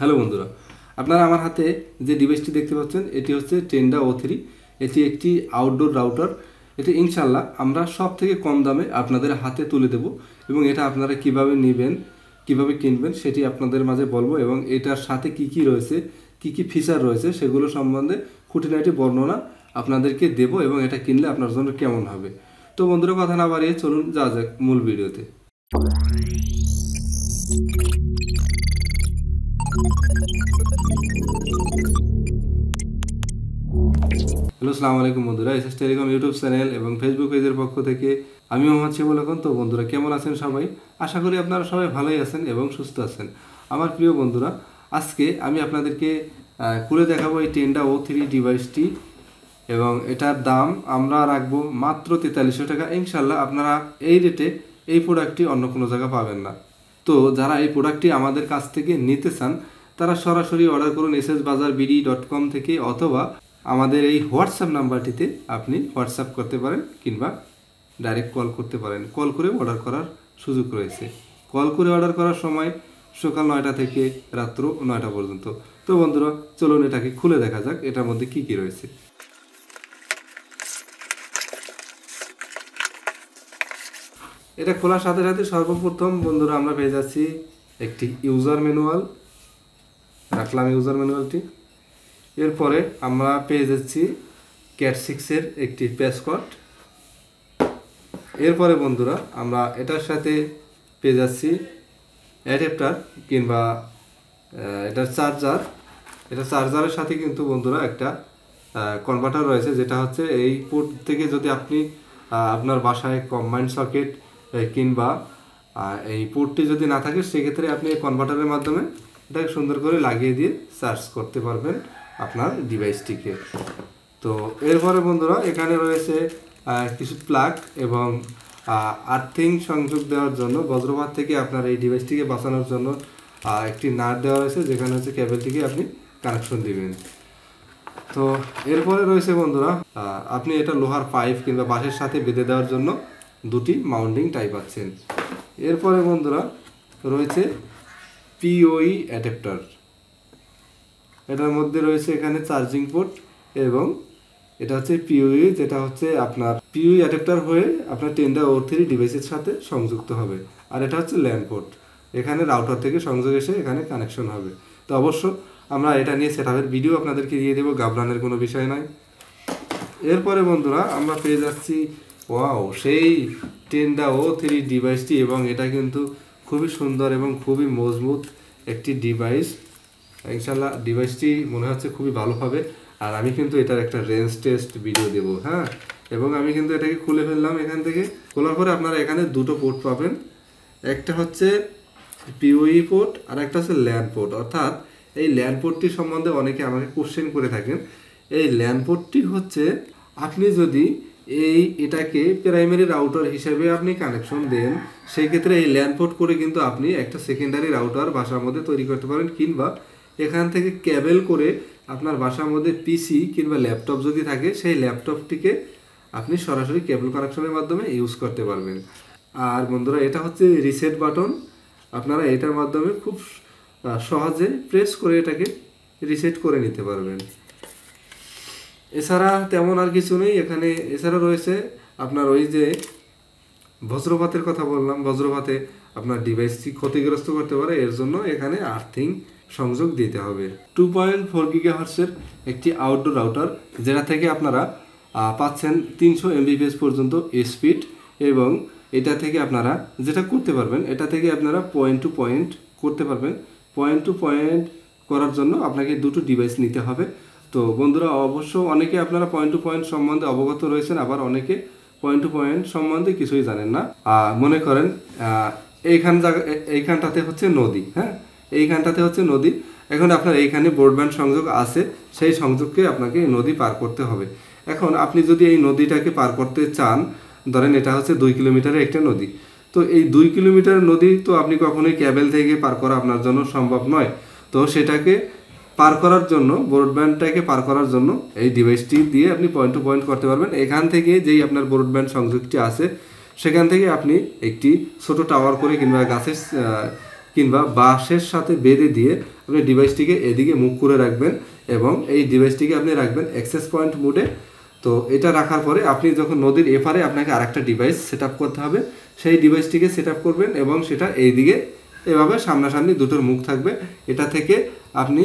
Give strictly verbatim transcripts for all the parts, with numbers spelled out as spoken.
Hello বন্ধুরা, আপনারা আমার হাতে যে ডিভাইসটি দেখতে পাচ্ছেন এটি হচ্ছে টেন্ডা ও থ্রি। এটি একটি আউটডোর রাউটার। এটি ইনশাল্লাহ আমরা সব থেকে কম দামে আপনাদের হাতে তুলে দেব এবং এটা আপনারা কিভাবে নেবেন, কিভাবে কিনবেন সেটি আপনাদের মাঝে বলবো এবং এটার সাথে কি কি রয়েছে, কি কি ফিচার রয়েছে সেগুলো সম্বন্ধে খুঁটিনাটি বর্ণনা আপনাদেরকে দেব এবং এটা কিনলে আপনার জন্য কেমন হবে। তো বন্ধুরা, কথা না বাড়িয়ে চলুন যা যাক মূল ভিডিওতে। হ্যালো, আসসালামু আলাইকুম বন্ধুরা। S S telecom YouTube channel এবং ফেসবুক পেজের পক্ষ থেকে আমি মোহাম্মদ শিবুল এখন। তো বন্ধুরা, কেমন আছেন সবাই? আশা করি আপনারা সবাই ভালোই আছেন এবং সুস্থ আছেন। আমার প্রিয় বন্ধুরা, আজকে আমি আপনাদেরকে খুলে দেখাবো এই টেন্ডা ও থ্রি ডিভাইসটি এবং এটার দাম আমরা রাখবো মাত্র তেতাল্লিশশো টাকা। ইনশাল্লাহ আপনারা এই রেটে এই প্রোডাক্টটি অন্য কোনো জায়গায় পাবেন না। তো যারা এই প্রোডাক্টটি আমাদের কাছ থেকে নিতে চান তারা সরাসরি অর্ডার করুন S S Bazar BD dot com থেকে, অথবা আমাদের এই হোয়াটসঅ্যাপ নাম্বারটিতে আপনি হোয়াটসঅ্যাপ করতে পারেন কিংবা ডাইরেক্ট কল করতে পারেন। কল করে অর্ডার করার সুযোগ রয়েছে। কল করে অর্ডার করার সময় সকাল নয়টা থেকে রাত্র নয়টা পর্যন্ত। তো বন্ধুরা, চলুন এটাকে খুলে দেখা যাক এটার মধ্যে কি কি রয়েছে। এটা খোলার সাথে সাথে সর্বপ্রথম বন্ধুরা আমরা পেয়ে যাচ্ছি একটি ইউজার ম্যানুয়াল। রাখলাম ইউজার ম্যানুয়ালটি। এরপরে আমরা পেয়ে যাচ্ছি ক্যাট সিক্সের একটি প্যাসকট। এরপরে বন্ধুরা আমরা এটার সাথে পেয়ে যাচ্ছি অ্যাডাপ্টার কিংবা এটার চার্জার। এটা চার্জারের সাথে কিন্তু বন্ধুরা একটা কনভার্টার রয়েছে, যেটা হচ্ছে এই পোর্ট থেকে যদি আপনি আপনার বাসায় কম্বাইন্ড সকেট কিংবা এই পোর্টটি যদি না থাকে সেক্ষেত্রে আপনি এই কনভার্টারের মাধ্যমে এটাকে সুন্দর করে লাগিয়ে দিয়ে চার্জ করতে পারবেন আপনার ডিভাইসটিকে। তো এরপরে বন্ধুরা এখানে রয়েছে কিছু প্লাগ এবং আর্থিং সংযোগ দেওয়ার জন্য বজ্রপাত থেকে আপনার এই ডিভাইসটিকে বাঁচানোর জন্য একটি নাট দেওয়া রয়েছে, যেখানে হচ্ছে কেবলটিকে আপনি কানেকশন দিবেন। তো এরপরে রয়েছে বন্ধুরা আপনি এটা লোহার পাইপ কিংবা বাঁশের সাথে বেঁধে দেওয়ার জন্য দুটি মাউন্টিং টাইপ পাচ্ছেন। এরপরে বন্ধুরা রয়েছে পিওই অ্যাডাপ্টার। এটার মধ্যে রয়েছে এখানে চার্জিং পোর্ট এবং এটা হচ্ছে পিওই, যেটা হচ্ছে আপনার পিওই অ্যাডাপ্টার হয়ে আপনার টেন্ডা ও থ্রি ডিভাইসের সাথে সংযুক্ত হবে। আর এটা হচ্ছে ল্যান পোর্ট, এখানে রাউটার থেকে সংযোগ এসে এখানে কানেকশন হবে। তো অবশ্য আমরা এটা নিয়ে সেটআপের ভিডিও আপনাদেরকে দিয়ে দেবো, ঘাবড়ানোর কোনো বিষয় নয়। এরপরে বন্ধুরা আমরা পেয়ে যাচ্ছি ওয়াও সেই টেন্ডা ও থ্রি ডিভাইসটি এবং এটা কিন্তু খুবই সুন্দর এবং খুবই মজবুত একটি ডিভাইস। ইনশাল্লাহ ডিভাইসটি মনে হচ্ছে খুবই ভালো হবে। আর আমি কিন্তু এটার একটা রেঞ্জ টেস্ট ভিডিও দেব, হ্যাঁ। এবং আমি কিন্তু এটাকে খুলে ফেললাম। এখান থেকে খোলার পরে আপনারা এখানে দুটো পোর্ট পাবেন, একটা হচ্ছে পিওই পোর্ট আর একটা হচ্ছে ল্যান পোর্ট। অর্থাৎ এই ল্যান পোর্টটি সম্বন্ধে অনেকে আমাকে কোশ্চেন করে থাকেন। এই ল্যান পোর্টটি হচ্ছে আপনি যদি এই এটাকে প্রাইমারি রাউটার হিসেবে আপনি কানেকশন দেন, সেই ক্ষেত্রে এই ল্যান পোর্ট করে কিন্তু আপনি একটা সেকেন্ডারি রাউটার বাসার মধ্যে তৈরি করতে পারেন, কিংবা এখান থেকে কেবল করে আপনার বাসার মধ্যে পিসি কিংবা ল্যাপটপ যদি থাকে সেই ল্যাপটপটিকে আপনি সরাসরি কেবল কানেকশনের মাধ্যমে ইউজ করতে পারবেন। আর বন্ধুরা এটা হচ্ছে রিসেট বাটন। আপনারা এটার মাধ্যমে খুব সহজে প্রেস করে এটাকে রিসেট করে নিতে পারবেন। এছাড়া তেমন আর কিছু নেই এখানে। এছাড়া রয়েছে আপনার ওই যে বজ্রপাতের কথা বললাম, বজ্রপাতে আপনার ডিভাইসটি ক্ষতিগ্রস্ত করতে পারে, এর জন্য এখানে আর্থিং সংযোগ দিতে হবে। টু পয়েন্ট ফোর গিগাহার্টসের একটি আউটডোর রাউটার, যেটা থেকে আপনারা পাচ্ছেন তিনশো এমবিপিএস পর্যন্ত স্পিড এবং এটা থেকে আপনারা যেটা করতে পারবেন, এটা থেকে আপনারা পয়েন্ট টু পয়েন্ট করতে পারবেন। পয়েন্ট টু পয়েন্ট করার জন্য আপনাকে দুটো ডিভাইস নিতে হবে। তো বন্ধুরা, অবশ্য অনেকে আপনারা পয়েন্ট টু পয়েন্ট সম্বন্ধে অবগত রয়েছেন, আবার অনেকে পয়েন্ট টু পয়েন্ট সম্বন্ধে কিছুই জানেন না। মনে করেন এইখান জায়গা এইখানটাতে হচ্ছে নদী, হ্যাঁ, এইখানটাতে হচ্ছে নদী। এখন আপনার এইখানে ব্রডব্যান্ড সংযোগ আছে, সেই সংযোগকে আপনাকে নদী পার করতে হবে। এখন আপনি যদি এই নদীটাকে পার করতে চান, ধরেন এটা হচ্ছে দুই কিলোমিটারের একটা নদী, তো এই দুই কিলোমিটার নদী তো আপনি কখনোই ক্যাবেল থেকে পার করা আপনার জন্য সম্ভব নয়। তো সেটাকে পার করার জন্য, ব্রডব্যান্ডটাকে পার করার জন্য এই ডিভাইসটি দিয়ে আপনি পয়েন্ট টু পয়েন্ট করতে পারবেন। এখান থেকে যেই আপনার ব্রডব্যান্ড সংযোগটি আছে সেখান থেকে আপনি একটি ছোট টাওয়ার করে কিংবা গাছের কিংবা বাঁশের সাথে বেঁধে দিয়ে আপনি ডিভাইসটিকে এদিকে মুভ করে রাখবেন এবং এই ডিভাইসটিকে আপনি রাখবেন অ্যাক্সেস পয়েন্ট মোডে। তো এটা রাখার পরে আপনি যখন নদীর এপারে আপনাকে আরেকটা ডিভাইস সেট আপ করতে হবে, সেই ডিভাইসটিকে সেট আপ করবেন এবং সেটা এইদিকে এভাবে সামনাসামনি দুটোর মুখ থাকবে। এটা থেকে আপনি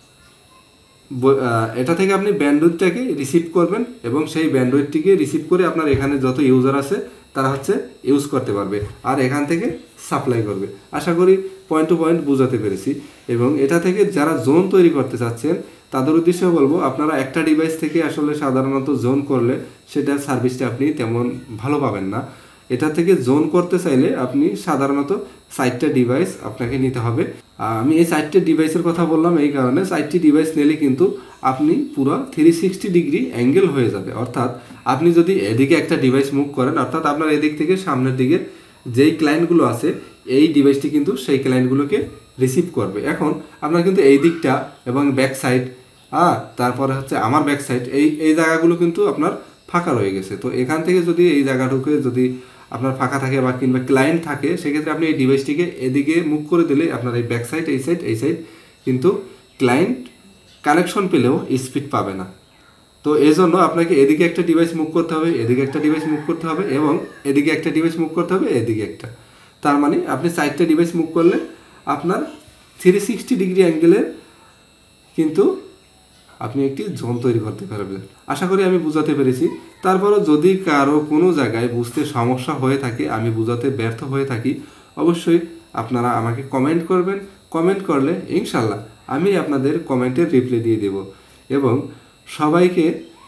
এটা থেকে আপনি ব্যান্ডউইথটাকে রিসিভ করবেন এবং সেই ব্যান্ডউইথটিকে রিসিভ করে আপনার এখানে যত ইউজার আছে তারা হচ্ছে ইউজ করতে পারবে আর এখান থেকে সাপ্লাই করবে। আশা করি পয়েন্ট টু পয়েন্ট বোঝাতে পেরেছি। এবং এটা থেকে যারা জোন তৈরি করতে চাচ্ছেন তাদের উদ্দেশ্যে বলবো, আপনারা একটা ডিভাইস থেকে আসলে সাধারণত জোন করলে সেটার সার্ভিসটা আপনি তেমন ভালো পাবেন না। এটা থেকে জোন করতে চাইলে আপনি সাধারণত চারটা ডিভাইস আপনাকে নিতে হবে। আমি এই চারটে ডিভাইসের কথা বললাম এই কারণে, চারটি ডিভাইস নিলে কিন্তু আপনি পুরো থ্রি সিক্সটি ডিগ্রি অ্যাঙ্গেল হয়ে যাবে। অর্থাৎ আপনি যদি এদিকে একটা ডিভাইস মুভ করেন, অর্থাৎ আপনার এদিক থেকে সামনের দিকে যেই ক্লায়েন্টগুলো আছে এই ডিভাইসটি কিন্তু সেই ক্লায়েন্টগুলোকে রিসিভ করবে। এখন আপনার কিন্তু এই দিকটা এবং ব্যাক সাইড হ্যাঁ তারপরে হচ্ছে আমার ব্যাক সাইড এই এই জায়গাগুলো কিন্তু আপনার ফাঁকা রয়ে গেছে। তো এখান থেকে যদি এই জায়গাটুকু যদি আপনার ফাঁকা থাকে বা কিংবা ক্লায়েন্ট থাকে, সেক্ষেত্রে আপনি এই ডিভাইসটিকে এদিকে মুভ করে দিলে আপনার এই ব্যাক সাইড এই সাইড এই সাইড কিন্তু ক্লায়েন্ট কানেকশন পেলেও স্পিড পাবে না। তো এই জন্য আপনাকে এদিকে একটা ডিভাইস মুভ করতে হবে, এদিকে একটা ডিভাইস মুভ করতে হবে এবং এদিকে একটা ডিভাইস মুভ করতে হবে, এদিকে একটা। তার মানে আপনি চারটে ডিভাইস মুভ করলে আপনার থ্রি সিক্সটি ডিগ্রি অ্যাঙ্গেলের কিন্তু আপনি একটি জোন তৈরি করতে পারবেন। আশা করি আমি বুঝাতে পেরেছি। তারপরও যদি কারো কোনো জায়গায় বুঝতে সমস্যা হয়ে থাকে, আমি বুঝাতে ব্যর্থ হয়ে থাকি, অবশ্যই আপনারা আমাকে কমেন্ট করবেন। কমেন্ট করলে ইনশাল্লাহ আমি আপনাদের কমেন্টের রিপ্লাই দিয়ে দেব। এবং সবাইকে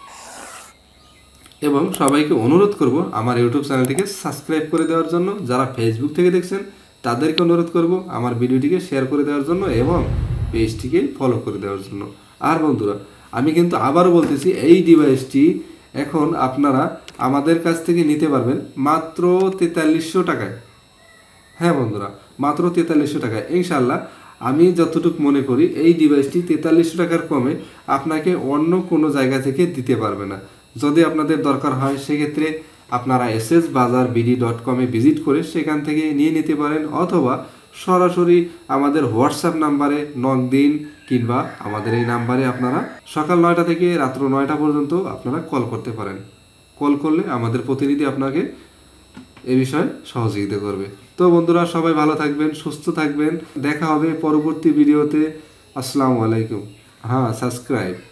এবং সবাইকে অনুরোধ করব আমার ইউটিউব চ্যানেলটিকে সাবস্ক্রাইব করে দেওয়ার জন্য। যারা ফেসবুক থেকে দেখছেন তাদেরকে অনুরোধ করব আমার ভিডিওটিকে শেয়ার করে দেওয়ার জন্য এবং পেজটিকে ফলো করে দেওয়ার জন্য। আর বন্ধুরা, আমি কিন্তু আবারও বলতেছি, এই ডিভাইসটি এখন আপনারা আমাদের কাছ থেকে নিতে পারবেন মাত্র তেতাল্লিশশো টাকায়। হ্যাঁ বন্ধুরা, মাত্র তেতাল্লিশশো টাকায়। ইনশাল্লাহ আমি যতটুকু মনে করি এই ডিভাইসটি তেতাল্লিশশো টাকার কমে আপনাকে অন্য কোনো জায়গা থেকে দিতে পারবে না। যদি আপনাদের দরকার হয় সেক্ষেত্রে আপনারা S S Bazar BD dot কমে ভিজিট করে সেখান থেকে নিয়ে নিতে পারেন, অথবা সরাসরি আমাদের হোয়াটসঅ্যাপ নাম্বারে নক দিন, কিংবা আমাদের এই নাম্বারে আপনারা সকাল নয়টা থেকে রাত্র নয়টা পর্যন্ত আপনারা কল করতে পারেন। কল করলে আমাদের প্রতিনিধি আপনাকে এ বিষয়ে সহযোগিতা করবে। তো বন্ধুরা, সবাই ভালো থাকবেন, সুস্থ থাকবেন। দেখা হবে পরবর্তী ভিডিওতে। আসসালামু আলাইকুম। হ্যাঁ, সাবস্ক্রাইব।